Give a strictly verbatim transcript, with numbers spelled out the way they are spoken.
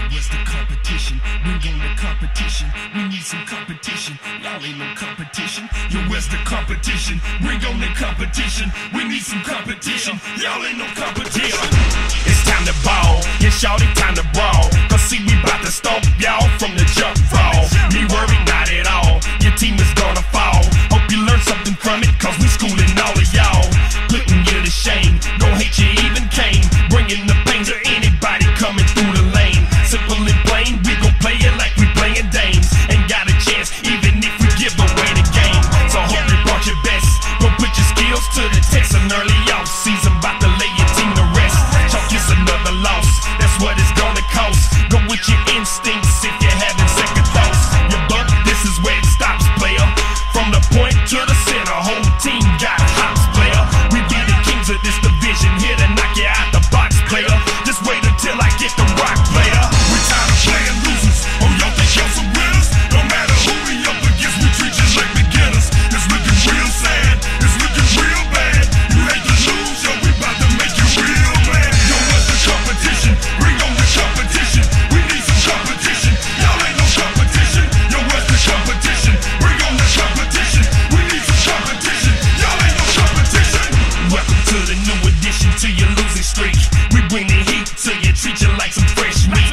where's the competition? Bring on the competition. We need some competition. Y'all ain't no competition. Yo, where's the competition? Bring on the competition. We need some competition. Y'all ain't no competition. It's time to ball. Yeah, shawty, time to brawl. Cause see, we bout to stomp y'all from the jump ball. Me worried, not at all. Your team is gonna fall. Hope you learn something from it, cause we schooling all of y'all. Putting you to shame. Don't hate you even came. Bringing the pain to anybody coming through the lane. Simple and plain, we gon' play it like we playing dames. Ain't got a chance, even if we give away the game. So hope you brought your best. Go put your skills to the test. An early off season, bout to lay your team to rest. Chalk is another loss, that's what it's gonna cost. Go with your instincts if you're having second thoughts. Your buck, this is where it stops, player. From the point to the center, whole team got hops, player. We be the kings of this division, here to knock you out the box, player. Just wait until I get the rock, player. We tired of playing losers. Oh, y'all think y'all some winners? No matter who we up against, we treat you like beginners. It's looking real sad, it's looking real bad. You hate to lose, yo, we bout to make you real mad. Yo, what's the competition? Bring on the competition. We need some competition. Y'all ain't no competition. Yo, what's the competition? Bring on the competition. We need some competition. Y'all ain't no competition. Welcome to the new addition to your losing streak. We bring the heat to you, treat you like some fresh meat.